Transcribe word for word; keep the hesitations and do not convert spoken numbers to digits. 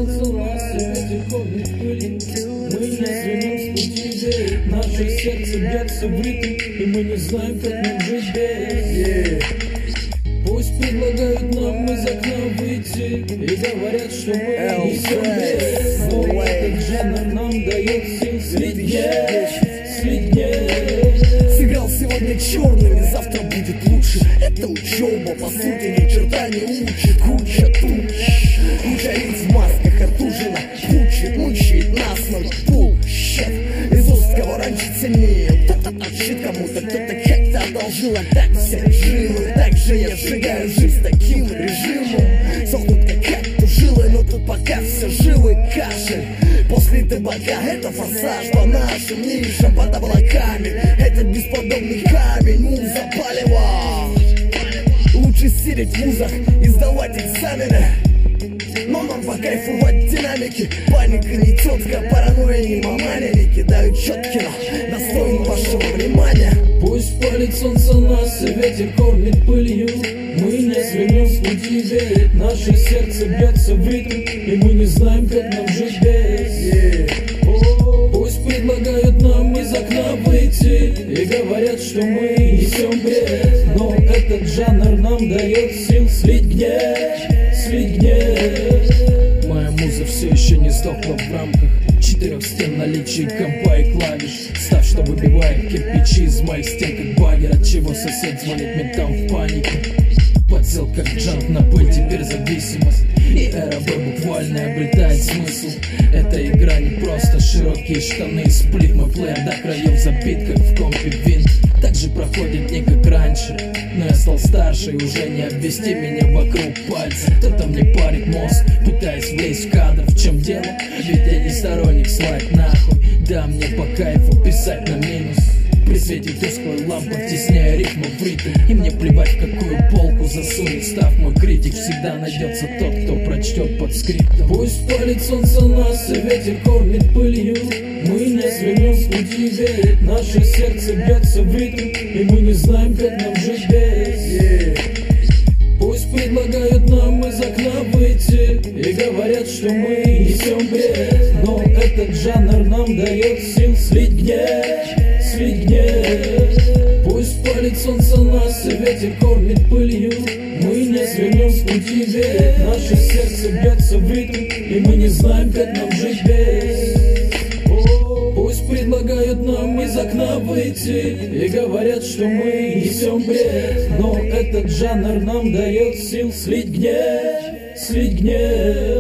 солнце на свете ходит пыль. Мы не звеним с пути веет, наше сердце бьется в ритм, и мы не знаем, как нам жить без. Пусть предлагают нам из окна выйти и говорят, что мы несем бред, но этот жанр нам дает сил слететь, слететь. Сыграл сегодня черными, завтра будет лучше. Это учеба, по сути, ни черта не учит. Куча туч, куча лиц в масках, отужина пучит, мучает нас, но пулщет. Из уст кого раньше ценил, кто-то отшит кому-то, кто-то как-то одолжил. А так все режимы, так же я сжигаю жизнь таким режимом. Сохнут как как-то жилы, но тут пока все живы. Кашель после табака, это форсаж по нашим нишам, под облаками. Этот бесподобный камень муза палева. Лучше сидеть в вузах и сдавать экзамены, но нам по кайфу в динамике. Паника не тетка, паранойя не маманя. Не кидают четки, но достоин вашего внимания. Пусть палит солнце нас и ветер кормит пылью. Мы не звеним с пути веет, наше сердце бьется в ритм, и мы не знаем, как нам жить без. Пусть предлагают нам из окна выйти и говорят, что мы несем бред, но этот жанр нам дает сил слить гнев, слить гнев. Моя муза все еще не сдохла в рамках четырех стен, наличия компа и клавиш. Став, что выбивает кирпичи из моих стен, как багер, отчего сосед звонит ментам в панике. Подсел как джанк на пыль, теперь зависимость, и эра Б буквально обретает смысл. Эта игра не просто широкие штаны и сплит. Мой плеер до краев забит, как в компе винт. Так же проходит не как раньше, но я стал старше, и уже не обвести меня вокруг пальца. Кто-то мне парит мозг, пытаясь влезть в кадр. В чем дело? Ведь я не сторонник слайд нахуй. Да, мне по кайфу писать на минус при свете тусклой лампы, втесняя ритмы в ритм. И мне плевать, в какую полку засунет став мой критик. Всегда найдется тот, кто прочтет под скриптом. Пусть палит солнце нас и ветер кормит пылью. Мы не звеним с пути веет, наше сердце бьется в ритм, и мы не знаем, как нам жить без. Пусть предлагают нам из окна выйти и говорят, что мы несем бред, но этот жанр нам дает сил слить гнев, слить гнев. Пусть палит солнце нас и ветер кормит пылью. Мы не звеним с пути веет, наше сердце бьется в ритм, и мы не знаем, как нам жить без. Пусть предлагают нам из окна выйти и говорят, что мы несем бред, но этот жанр нам дает сил слить гнев, слить гнев.